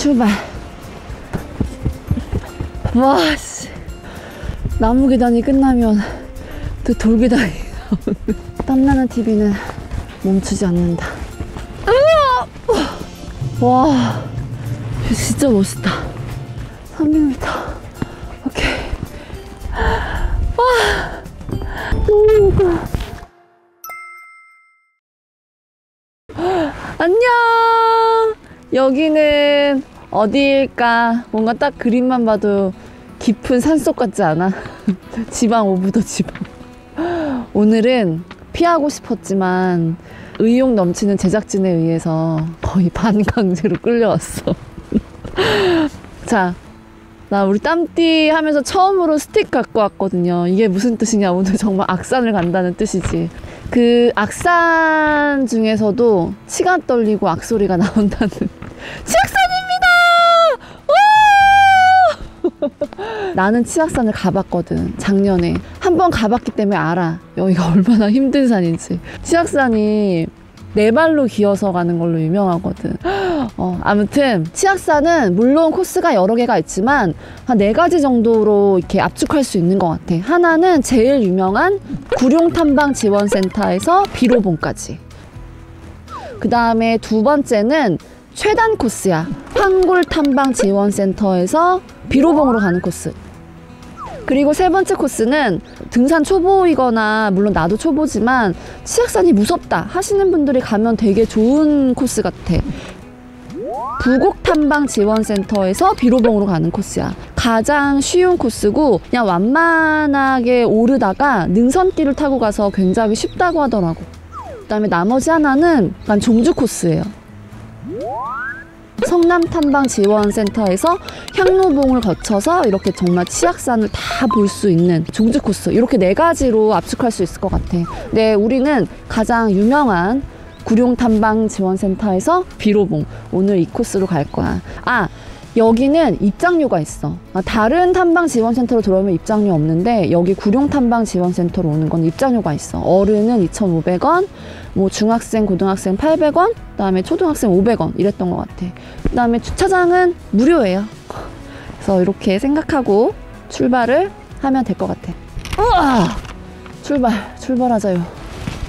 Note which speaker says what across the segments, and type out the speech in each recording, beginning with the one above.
Speaker 1: 출발. 와, 씨. 나무 계단이 끝나면 또 돌 계단이 땀나는 TV는 멈추지 않는다. 와, 진짜 멋있다. 300m. 오케이. 와, 너무 무거워. 안녕. 여기는 어디일까? 뭔가 딱 그림만 봐도 깊은 산속 같지 않아? 지방 오브 더 지방. 오늘은 피하고 싶었지만 의욕 넘치는 제작진에 의해서 거의 반강제로 끌려왔어. 자, 나 우리 땀띠 하면서 처음으로 스틱 갖고 왔거든요. 이게 무슨 뜻이냐? 오늘 정말 악산을 간다는 뜻이지. 그 악산 중에서도 치가 떨리고 악소리가 나온다는 치악산입니다! 나는 치악산을 가봤거든. 작년에 한 번 가봤기 때문에 알아, 여기가 얼마나 힘든 산인지. 치악산이 네 발로 기어서 가는 걸로 유명하거든. 아무튼 치악산은 물론 코스가 여러 개가 있지만 한 4가지 정도로 이렇게 압축할 수 있는 것 같아. 하나는 제일 유명한 구룡탐방지원센터에서 비로봉까지. 그 다음에 두 번째는 최단 코스야. 황골탐방지원센터에서 비로봉으로 가는 코스. 그리고 세 번째 코스는 등산 초보이거나, 물론 나도 초보지만 치악산이 무섭다 하시는 분들이 가면 되게 좋은 코스 같아. 부곡탐방지원센터에서 비로봉으로 가는 코스야. 가장 쉬운 코스고 그냥 완만하게 오르다가 능선길을 타고 가서 굉장히 쉽다고 하더라고. 그 다음에 나머지 하나는 약간 종주 코스예요. 성남탐방지원센터에서 향로봉을 거쳐서 이렇게 정말 치악산을 다 볼 수 있는 종주 코스. 이렇게 4가지로 압축할 수 있을 것 같아. 네, 우리는 가장 유명한 구룡탐방지원센터에서 비로봉, 오늘 이 코스로 갈 거야. 아, 여기는 입장료가 있어. 다른 탐방지원센터로 들어오면 입장료 없는데 여기 구룡탐방지원센터로 오는 건 입장료가 있어. 어른은 2,500원, 뭐 중학생, 고등학생 800원, 그 다음에 초등학생 500원 이랬던 것 같아. 그 다음에 주차장은 무료예요. 그래서 이렇게 생각하고 출발을 하면 될 것 같아. 우와! 출발하자요.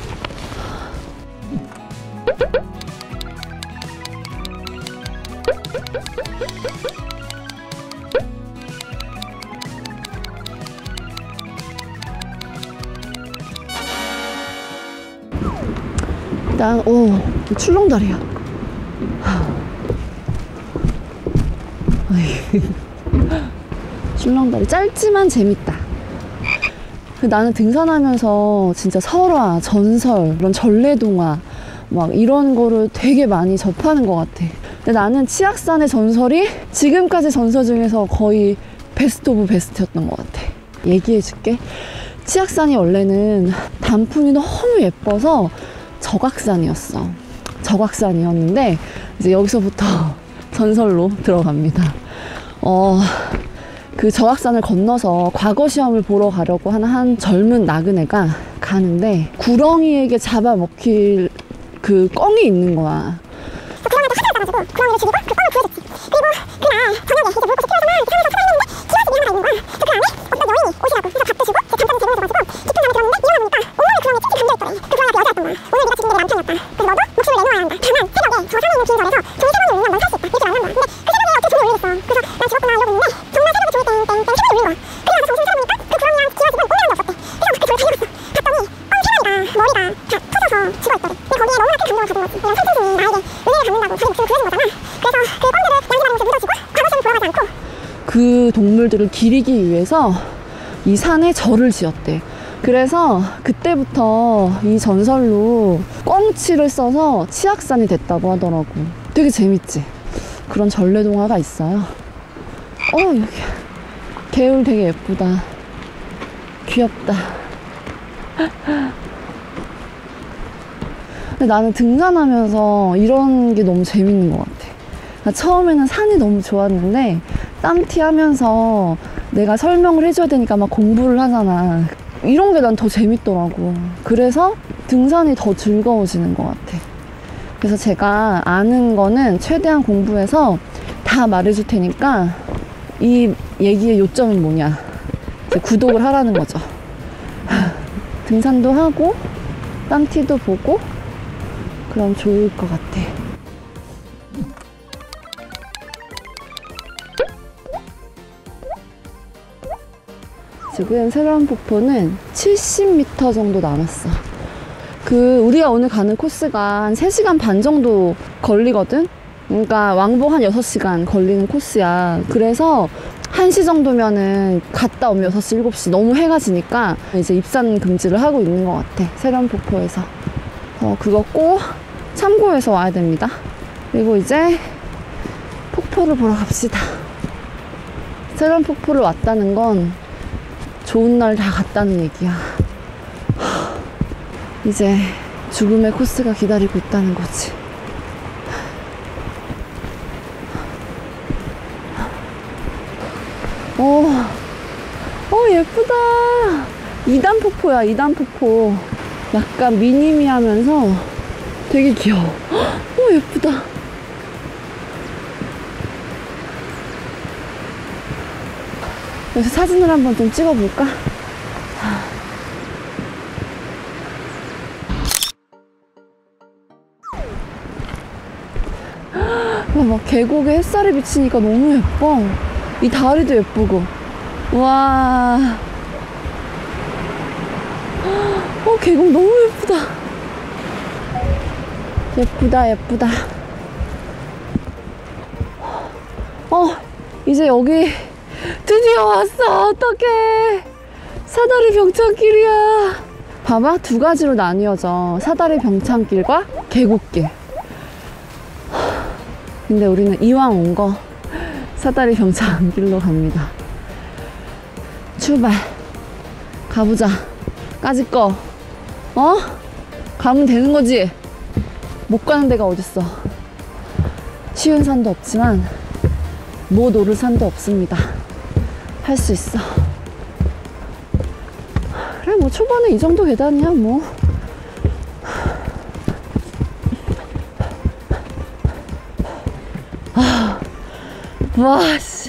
Speaker 1: 일단 출렁다리야. 출렁다리 짧지만 재밌다. 나는 등산하면서 진짜 설화, 전설, 이런 전래동화 막 이런 거를 되게 많이 접하는 것 같아. 근데 나는 치악산의 전설이 지금까지 전설 중에서 거의 베스트 오브 베스트였던 것 같아. 얘기해 줄게. 치악산이 원래는 단풍이 너무 예뻐서 적악산이었어. 적악산이었는데 이제 여기서부터 전설로 들어갑니다. 그 적악산을 건너서 과거 시험을 보러 가려고 하는 한 젊은 나그네가 가는데 구렁이에게 잡아먹힐 그 꿩이 있는 거야.
Speaker 2: 구렁이도 화살을 따가지고 구렁이를 죽이고 그 꿩을 구해줬지. 그리고 그날 저녁에 이제 물고기 필요하지만 그 산에서 살아있는데 기와집이 하나가 있는 거야. 그 안에 어떤 여인이 오시라고 해서 밥 드시고 제 잠깐 제공을 줘가지고 깊은 밤에 들었는데 일어나니까 온몸에 구렁이에 찝찝 감겨있더래. 그 구렁이가 여자였던 거야. 오늘 네가 죽인 게 내 남편이었다. 그래서 너도 목숨을 내놓아야 한다. 다만 새벽에 저 산에 있는 빈절에서 종이 3원을 올리면 넌 살 수 있다. 이렇게 말한 거야. 근데 그 새벽에 어떻게 종이 올리겠어. 그래서 난 죽었구나 이러고 있는데 정말 새벽에 종이 땡땡땡 3원을 올린 거야. 그래서 정신 차려보니까 그 구렁이랑 기와집은 오늘도 없었대. 그래서 그 돌을 달려갔어. 봤더니 꿩 사람이가 머리가 다 터져서 죽어있더래. 근데 거기에 너무나 큰 감동을 받은 거지. 내가 산신이 나에게 은혜를 갚는다고 자기 목숨을 구해준 거잖아. 그래서 그 꿩들을 양지바른 곳에 묻어주고 과거 시험 돌아가지 않고
Speaker 1: 그 동물들을 기리기 위해서 이 산에 절을 지었대. 그래서 그때부터 이 전설로 꿩치를 써서 치악산이 됐다고 하더라고. 되게 재밌지? 그런 전래동화가 있어요. 여기 개울 되게 예쁘다. 귀엽다. 근데 나는 등산하면서 이런 게 너무 재밌는 것 같아. 처음에는 산이 너무 좋았는데 땀티 하면서 내가 설명을 해줘야 되니까 막 공부를 하잖아. 이런 게 난 더 재밌더라고. 그래서 등산이 더 즐거워지는 것 같아. 그래서 제가 아는 거는 최대한 공부해서 다 말해줄 테니까 이 얘기의 요점은 뭐냐, 이제 구독을 하라는 거죠. 등산도 하고 땅티도 보고 그럼 좋을 것 같아. 지금 새로운 폭포는 70m 정도 남았어. 우리가 오늘 가는 코스가 한 3시간 반 정도 걸리거든? 그러니까 왕복 한 6시간 걸리는 코스야. 그래서 1시 정도면은 갔다 오면 6시, 7시 너무 해가 지니까 이제 입산 금지를 하고 있는 것 같아. 새로운 폭포에서. 그거 꼭 참고해서 와야 됩니다. 그리고 이제 폭포를 보러 갑시다. 새로운 폭포를 왔다는 건 좋은 날 다 갔다는 얘기야. 이제 죽음의 코스가 기다리고 있다는 거지. 예쁘다. 2단 폭포야, 2단 폭포. 약간 미니미하면서 되게 귀여워. 예쁘다. 여기서 사진을 한번 좀 찍어볼까? 막 계곡에 햇살이 비치니까 너무 예뻐. 이 다리도 예쁘고. 와. 계곡 너무 예쁘다. 예쁘다, 예쁘다. 이제 여기 드디어 왔어. 어떡해. 사다리 병창길이야. 봐봐, 2가지로 나뉘어져. 사다리 병창길과 계곡길. 근데 우리는 이왕 온 거 사다리 병창길로 갑니다. 출발. 가보자. 까짓 거 가면 되는 거지. 못 가는 데가 어딨어. 쉬운 산도 없지만 못 오를 산도 없습니다. 할 수 있어. 그래, 뭐 초반에 이 정도 계단이야 뭐. 와, 씨.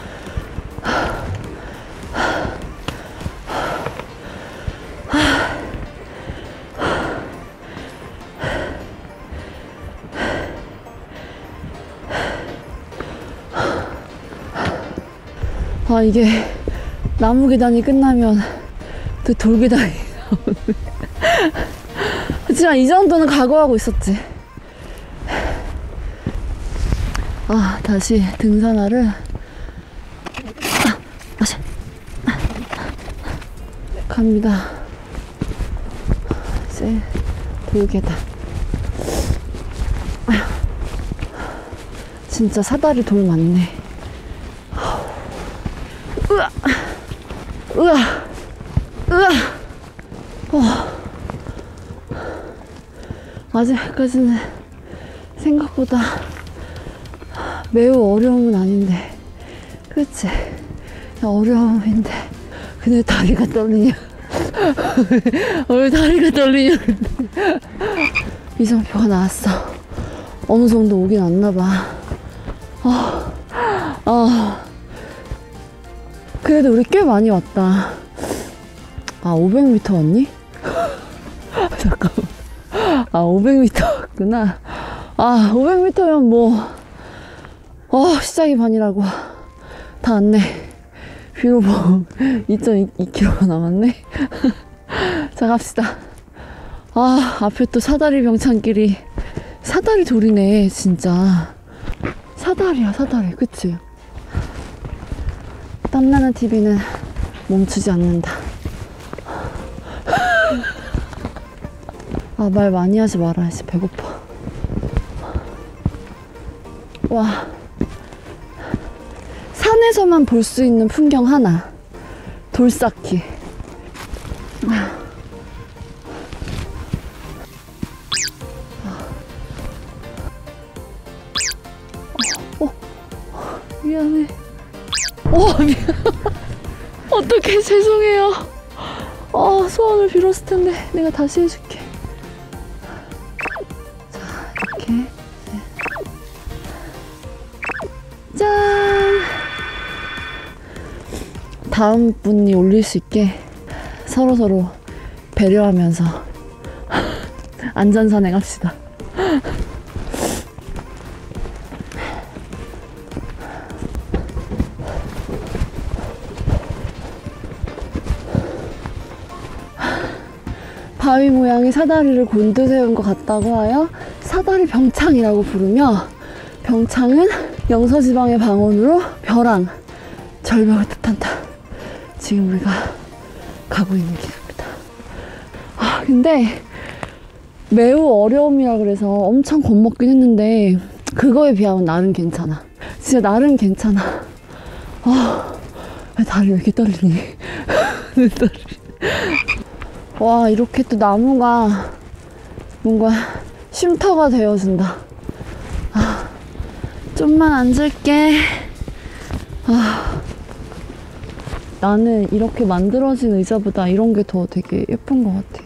Speaker 1: 이게 나무 계단이 끝나면 또 돌 계단이 나오네. 하지만 이 정도는 각오하고 있었지. 다시 등산화를 다시 갑니다. 이제 돌계단. 진짜 사다리 돌 많네. 으아, 으아, 으아. 아직까지는 생각보다 매우 어려움은 아닌데, 그치? 어려움인데, 근데 다리가 떨리냐? 왜 다리가 떨리냐? 이정표가 나왔어. 어느 정도 오긴 왔나봐. 그래도 우리 꽤 많이 왔다. 500m 왔니? 잠깐만. 500m 왔구나. 500m면 뭐, 시작이 반이라고. 다 왔네. 비록 뭐, 2.2km가 남았네. 자, 갑시다. 앞에 또 사다리 병창길이. 사다리 돌이네, 진짜. 사다리야, 사다리. 그치? 땀나는 TV는 멈추지 않는다. 말 많이 하지 말아야지. 배고파. 와. 산에서만 볼 수 있는 풍경 하나. 돌쌓기. 미안해. 미안. 어떡해, 죄송해요. 소원을 빌었을 텐데 내가 다시 해줄게. 자, 이렇게. 다음 분이 올릴 수 있게 서로서로 배려하면서 안전산행합시다. 바위 모양의 사다리를 곤두세운 것 같다고 하여 사다리 병창이라고 부르며, 병창은 영서지방의 방언으로 벼랑, 절벽을 뜻한다. 지금 우리가 가고 있는 길입니다. 근데 매우 어려움이라 그래서 엄청 겁먹긴 했는데 그거에 비하면 나름 괜찮아. 진짜 나름 괜찮아. 다리 왜 이렇게 떨리니? 내 다리. 와, 이렇게 또 나무가 뭔가 쉼터가 되어준다. 좀만 앉을게. 나는 이렇게 만들어진 의자보다 이런 게 더 되게 예쁜 것 같아.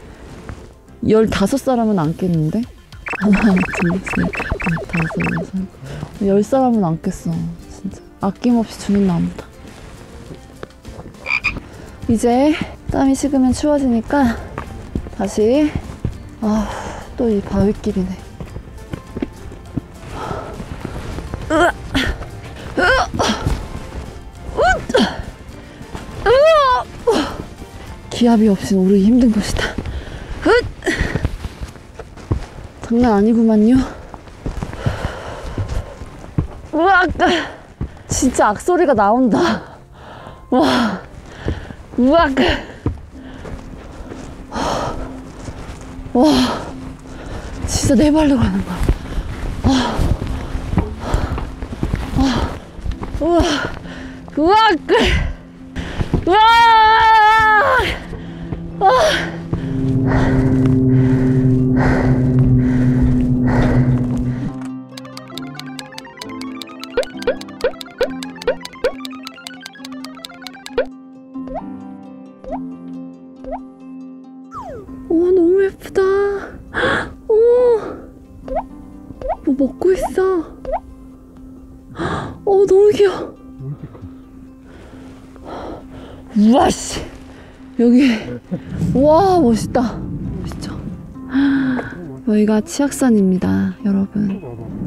Speaker 1: 15사람은 앉겠는데? 하나, 둘, 셋, 넷, 다섯, 여섯. 10사람은 앉겠어. 진짜. 아낌없이 주는 나무다. 이제 땀이 식으면 추워지니까 다시 또 이 바위길이네. 기압이 없이 오르기 힘든 곳이다. 장난 아니구만요. 으악! 진짜 악소리가 나온다. 와, 으악! 와, 진짜 네 발로 가는 거야. 우와, 으악! 으악! 오, 너무 예쁘다. 오, 뭐 먹고 있어. 너무 귀여워. 우와, 씨. 여기. 와, 멋있다. 멋있죠? 여기가 치악산입니다, 여러분.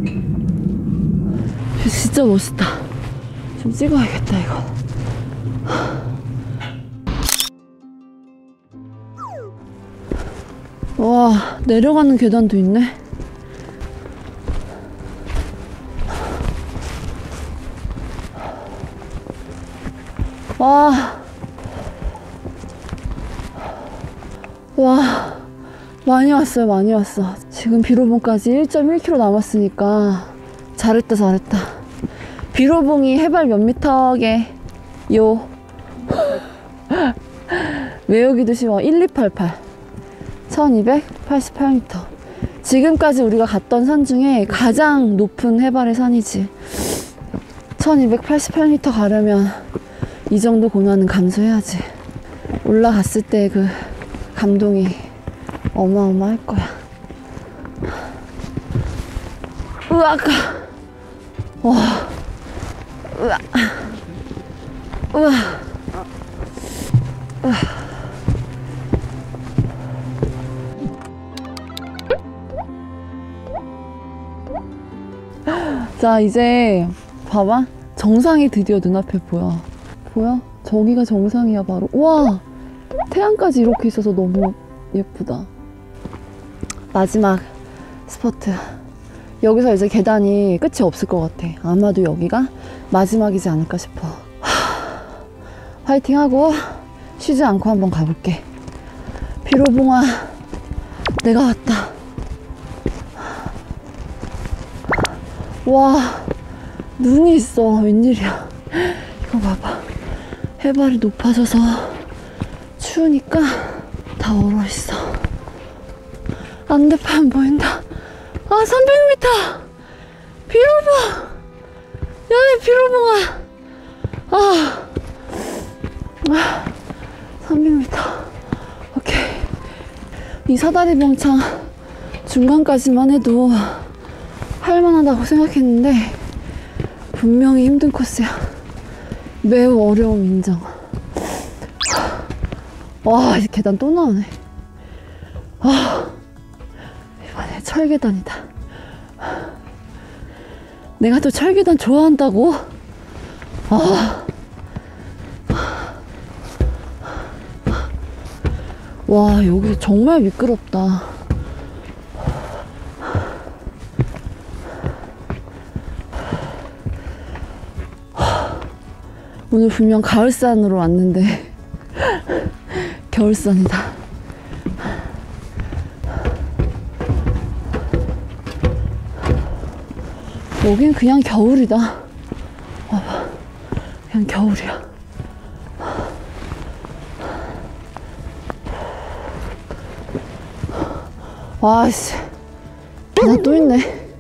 Speaker 1: 진짜 멋있다. 좀 찍어야겠다, 이거. 와, 내려가는 계단도 있네. 와, 많이 왔어요, 많이 왔어. 지금 비로봉까지 1.1km 남았으니까 잘했다, 잘했다. 비로봉이 해발 몇 미터게? 요. 외우기도 쉬워. 1288. 1288m. 지금까지 우리가 갔던 산 중에 가장 높은 해발의 산이지. 1288m 가려면 이 정도 고난은 감수해야지. 올라갔을 때 그 감동이 어마어마할 거야. 으악! 와. 으악. 으악. 으악. 자, 이제 봐봐. 정상이 드디어 눈앞에 보여. 보여? 저기가 정상이야, 바로. 우와! 태양까지 이렇게 있어서 너무 예쁘다. 마지막 스포트. 여기서 이제 계단이 끝이 없을 것 같아. 아마도 여기가 마지막이지 않을까 싶어. 화이팅 하고 쉬지 않고 한번 가볼게. 비로봉아, 내가 왔다. 와, 눈이 있어. 웬일이야. 이거 봐봐. 해발이 높아져서 추우니까 다 얼어있어. 안대판 보인다. 300m! 비로봉! 야, 비로봉아! 300m. 오케이. 이 사다리 병창 중간까지만 해도 할만하다고 생각했는데 분명히 힘든 코스야. 매우 어려움 인정. 와, 이 계단 또 나오네. 이번에 철계단이다. 내가 또 철계단 좋아한다고? 와, 여기 정말 미끄럽다. 오늘 분명 가을산으로 왔는데 겨울산이다. 여긴 그냥 겨울이다. 그냥 겨울이야. 와씨, 계단 또 있네.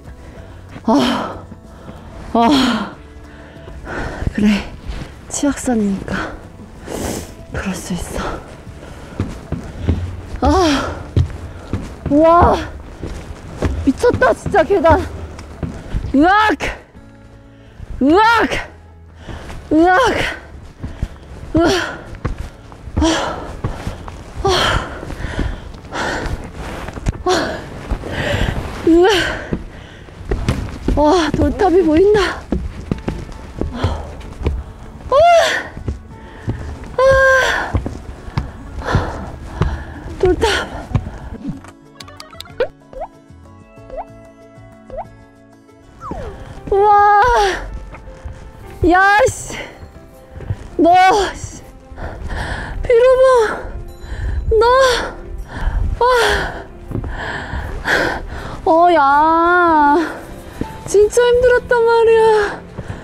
Speaker 1: 그래, 치악산이니까 그럴 수 있어. 우와, 미쳤다 진짜 계단. 으악! 으악! 으악! 와, 돌탑이 보인다. 돌탑. 우와, 야씨, 너, 비로봉, 너, 야, 진짜 힘들었단 말이야.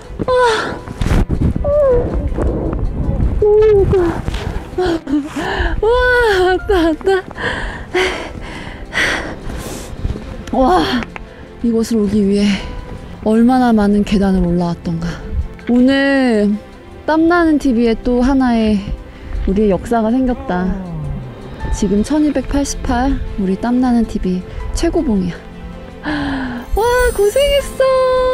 Speaker 1: 와, 왔다. 와, 이곳을 오기 위해 얼마나 많은 계단을 올라왔던가. 오늘 땀나는 TV에 또 하나의 우리의 역사가 생겼다. 지금 1288 우리 땀나는 TV 최고봉이야. 와, 고생했어.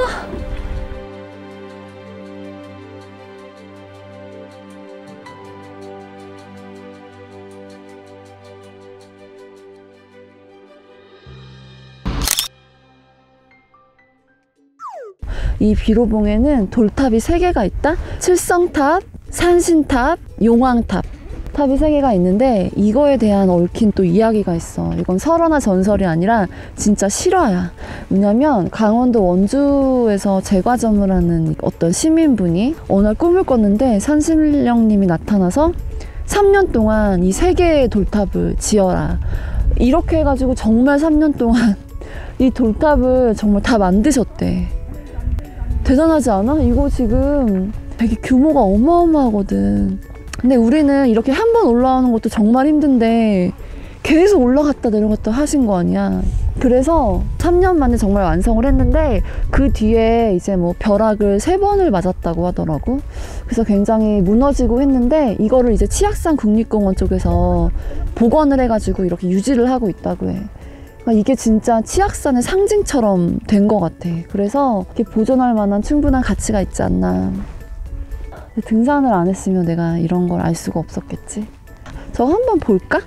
Speaker 1: 이 비로봉에는 돌탑이 3개가 있다. 칠성탑, 산신탑, 용왕탑. 탑이 3개가 있는데 이거에 대한 얽힌 또 이야기가 있어. 이건 설화나 전설이 아니라 진짜 실화야. 왜냐면 강원도 원주에서 제과점을 하는 어떤 시민분이 어느 날 꿈을 꿨는데 산신령님이 나타나서 3년 동안 이 3개의 돌탑을 지어라. 이렇게 해가지고 정말 3년 동안 이 돌탑을 정말 다 만드셨대. 대단하지 않아? 이거 지금 되게 규모가 어마어마하거든. 근데 우리는 이렇게 한 번 올라오는 것도 정말 힘든데 계속 올라갔다 내려갔다 하신 거 아니야. 그래서 3년 만에 정말 완성을 했는데 그 뒤에 이제 뭐 벼락을 3번을 맞았다고 하더라고. 그래서 굉장히 무너지고 했는데 이거를 이제 치악산 국립공원 쪽에서 복원을 해가지고 이렇게 유지를 하고 있다고 해. 그러니까 이게 진짜 치악산의 상징처럼 된 것 같아. 그래서 이렇게 보존할 만한 충분한 가치가 있지 않나. 등산을 안 했으면 내가 이런 걸 알 수가 없었겠지. 저거 한번 볼까?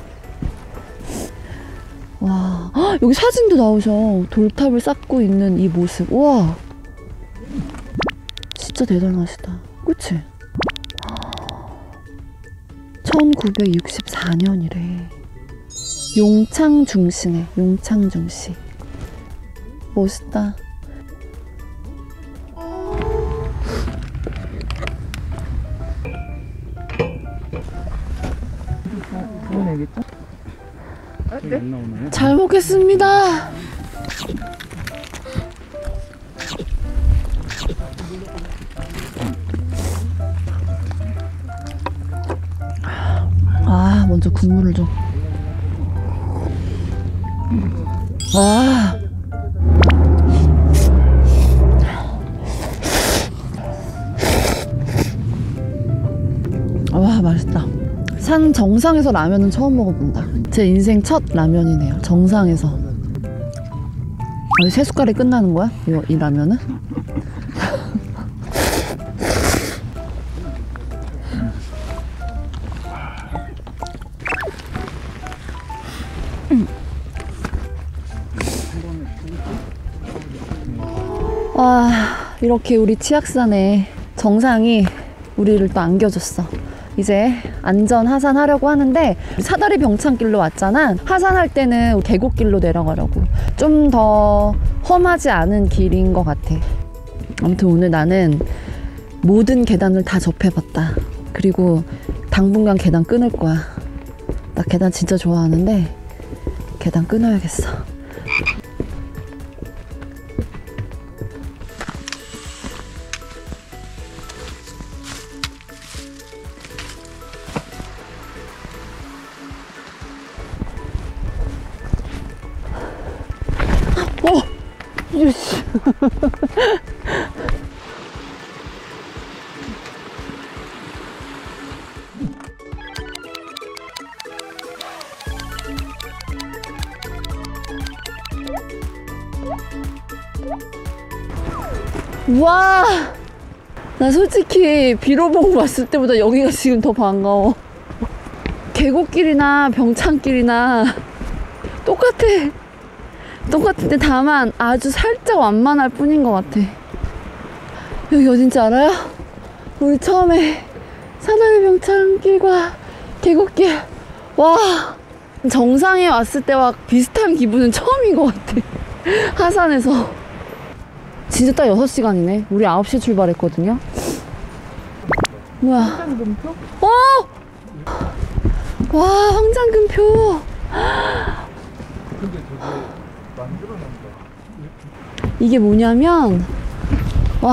Speaker 1: 와, 헉, 여기 사진도 나오셔. 돌탑을 쌓고 있는 이 모습. 우와, 진짜 대단하시다. 그치? 1964년이래. 용창중시네. 용창중시. 멋있다. 잘 먹겠습니다. 아, 먼저 국물을 좀. 와. 와, 맛있다. 산 정상에서 라면은 처음 먹어본다. 제 인생 첫 라면이네요. 정상에서. 세 숟갈이 끝나는 거야? 이 라면은? 이렇게 우리 치악산의 정상이 우리를 또 안겨줬어. 이제 안전 하산하려고 하는데 사다리 병창길로 왔잖아. 하산할 때는 계곡길로 내려가려고. 좀 더 험하지 않은 길인 것 같아. 아무튼 오늘 나는 모든 계단을 다 접해봤다. 그리고 당분간 계단 끊을 거야. 나 계단 진짜 좋아하는데 계단 끊어야겠어. 유씨. 우와, 나 솔직히 비로봉 왔을 때보다 여기가 지금 더 반가워. 계곡길이나 병창길이나 똑같은데 다만 아주 살짝 완만할 뿐인 것 같아. 여기 어딘지 알아요? 우리 처음에 사다리 병창길과 계곡길, 와, 정상에 왔을 때와 비슷한 기분은 처음인 것 같아. 하산에서. 진짜 딱 6시간이네. 우리 9시에 출발했거든요. 뭐야? 황장금표? 와, 황장금표.
Speaker 3: 근데 저게 만들어낸다.
Speaker 1: 이게 뭐냐면, 와,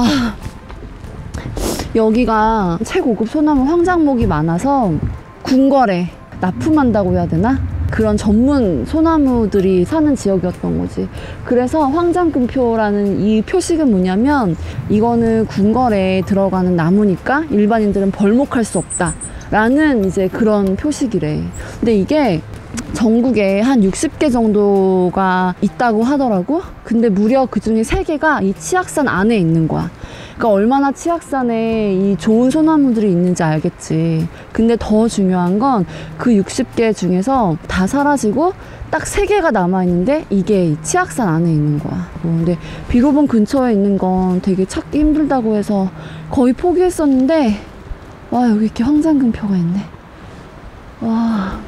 Speaker 1: 여기가 최고급 소나무 황장목이 많아서 궁궐에 납품한다고 해야 되나? 그런 전문 소나무들이 사는 지역이었던 거지. 그래서 황장금표라는 이 표식은 뭐냐면, 이거는 궁궐에 들어가는 나무니까 일반인들은 벌목할 수 없다 라는 이제 그런 표식이래. 근데 이게 전국에 한 60개 정도가 있다고 하더라고. 근데 무려 그 중에 3개가 이 치악산 안에 있는 거야. 그러니까 얼마나 치악산에 이 좋은 소나무들이 있는지 알겠지. 근데 더 중요한 건 그 60개 중에서 다 사라지고 딱 3개가 남아있는데 이게 이 치악산 안에 있는 거야. 근데 비로봉 근처에 있는 건 되게 찾기 힘들다고 해서 거의 포기했었는데, 와, 여기 이렇게 황장금표가 있네. 와.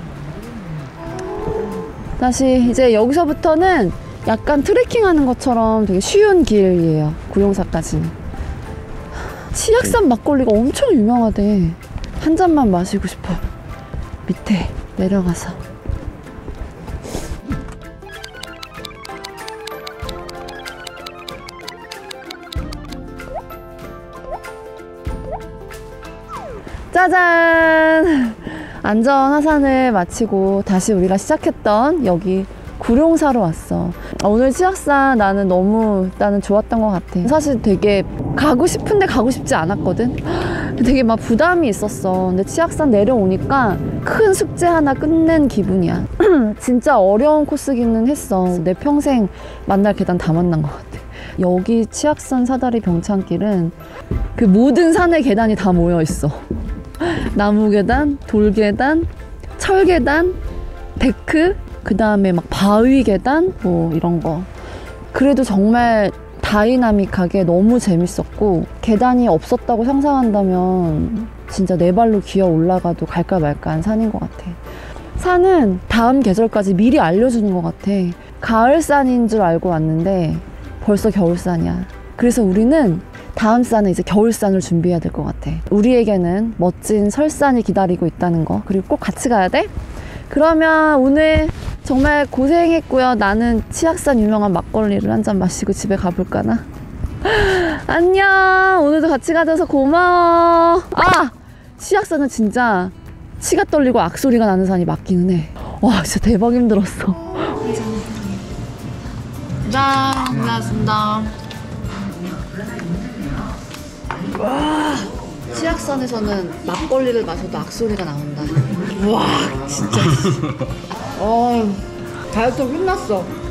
Speaker 1: 다시 이제 여기서부터는 약간 트레킹하는 것처럼 되게 쉬운 길이에요. 구룡사까지는. 치악산 막걸리가 엄청 유명하대. 한 잔만 마시고 싶어요. 밑에 내려가서. 짜잔! 안전 하산을 마치고 다시 우리가 시작했던 여기 구룡사로 왔어. 오늘 치악산 나는 좋았던 것 같아. 사실 되게 가고 싶은데 가고 싶지 않았거든. 되게 막 부담이 있었어. 근데 치악산 내려오니까 큰 숙제 하나 끝낸 기분이야. 진짜 어려운 코스기는 했어. 내 평생 만날 계단 다 만난 것 같아. 여기 치악산 사다리 병창길은 그 모든 산의 계단이 다 모여 있어. 나무 계단, 돌 계단, 철 계단, 데크, 그 다음에 막 바위 계단, 뭐 이런 거. 그래도 정말 다이나믹하게 너무 재밌었고, 계단이 없었다고 상상한다면 진짜 네 발로 기어 올라가도 갈까 말까한 산인 것 같아. 산은 다음 계절까지 미리 알려주는 것 같아. 가을산인 줄 알고 왔는데 벌써 겨울산이야. 그래서 우리는 다음 산은 이제 겨울산을 준비해야 될 것 같아. 우리에게는 멋진 설산이 기다리고 있다는 거. 그리고 꼭 같이 가야 돼. 그러면 오늘 정말 고생했고요. 나는 치악산 유명한 막걸리를 한 잔 마시고 집에 가볼까나. 안녕. 오늘도 같이 가줘서 고마워. 아! 치악산은 진짜 치가 떨리고 악소리가 나는 산이 맞기는 해. 와, 진짜 대박 힘들었어. 짠! 고맙습니다. 와, 치악산에서는 막걸리를 마셔도 악소리가 나온다. 와, 진짜. 다이어트 끝났어.